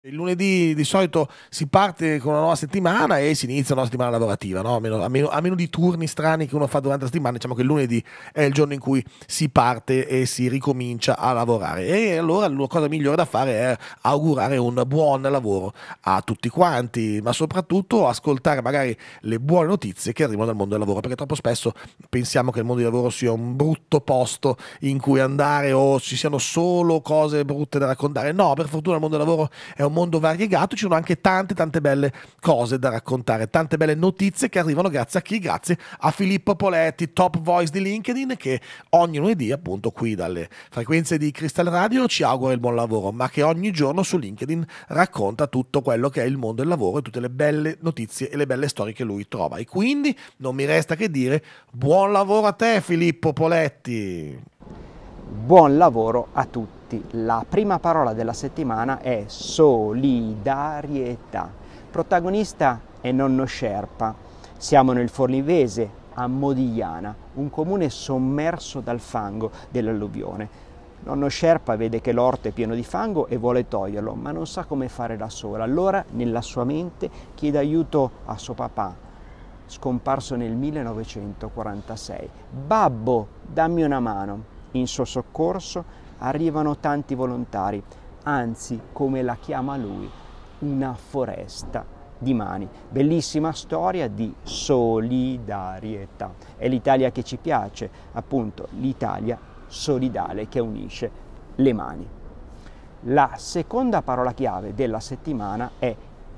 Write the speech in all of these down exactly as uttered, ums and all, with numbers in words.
Il lunedì di solito si parte con una nuova settimana e si inizia una nuova settimana lavorativa, no? A meno, a meno- a meno di turni strani che uno fa durante la settimana, diciamo che il lunedì è il giorno in cui si parte e si ricomincia a lavorare. E allora la cosa migliore da fare è augurare un buon lavoro a tutti quanti, ma soprattutto ascoltare magari le buone notizie che arrivano dal mondo del lavoro, perché troppo spesso pensiamo che il mondo del lavoro sia un brutto posto in cui andare o ci siano solo cose brutte da raccontare. No, per fortuna il mondo del lavoro è un mondo variegato, ci sono anche tante tante belle cose da raccontare, tante belle notizie che arrivano grazie a chi? Grazie a Filippo Poletti, top voice di LinkedIn, che ogni lunedì appunto qui dalle frequenze di Crystal Radio ci augura il buon lavoro, ma che ogni giorno su LinkedIn racconta tutto quello che è il mondo del lavoro e tutte le belle notizie e le belle storie che lui trova. E quindi non mi resta che dire buon lavoro a te Filippo Poletti. Buon lavoro a tutti. La prima parola della settimana è solidarietà. Protagonista è nonno Sherpa. Siamo nel Forlivese, a Modigliana, un comune sommerso dal fango dell'alluvione. Nonno Sherpa vede che l'orto è pieno di fango e vuole toglierlo, ma non sa come fare da sola. Allora, nella sua mente, chiede aiuto a suo papà, scomparso nel millenovecentoquarantasei. Babbo, dammi una mano. In suo soccorso arrivano tanti volontari, anzi, come la chiama lui, una foresta di mani. Bellissima storia di solidarietà. È l'Italia che ci piace, appunto, l'Italia solidale che unisce le mani. La seconda parola chiave della settimana è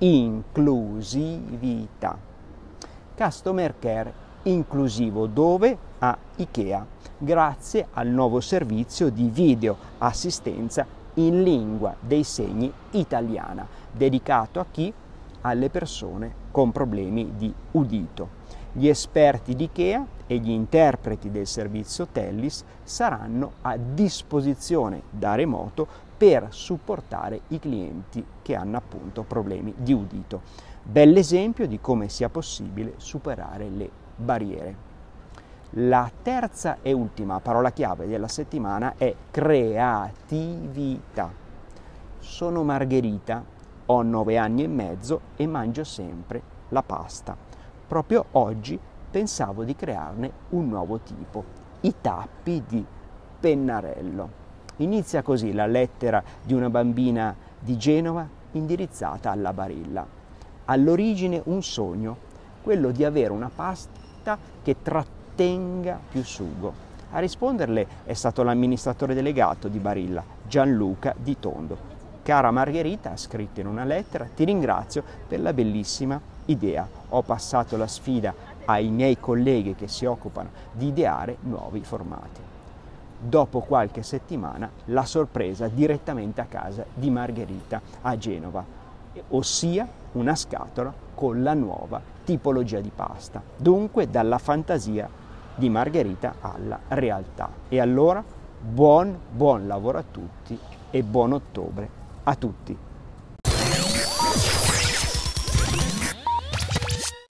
inclusività. Customer care inclusivo dove? A IKEA, grazie al nuovo servizio di video assistenza in lingua dei segni italiana, dedicato a chi? Alle persone con problemi di udito. Gli esperti di IKEA e gli interpreti del servizio Tellis saranno a disposizione da remoto per supportare i clienti che hanno appunto problemi di udito. Bell'esempio di come sia possibile superare le barriere. La terza e ultima parola chiave della settimana è creatività. Sono Margherita, ho nove anni e mezzo e mangio sempre la pasta. Proprio oggi pensavo di crearne un nuovo tipo, i tappi di pennarello. Inizia così la lettera di una bambina di Genova indirizzata alla Barilla. All'origine un sogno, quello di avere una pasta che trattenga più sugo. A risponderle è stato l'amministratore delegato di Barilla, Gianluca Di Tondo. Cara Margherita, ha scritto in una lettera, ti ringrazio per la bellissima idea. Ho passato la sfida ai miei colleghi che si occupano di ideare nuovi formati. Dopo qualche settimana la sorpresa direttamente a casa di Margherita a Genova, ossia una scatola con la nuova tipologia di pasta. Dunque dalla fantasia di Margherita alla realtà. E allora buon buon lavoro a tutti e buon ottobre a tutti.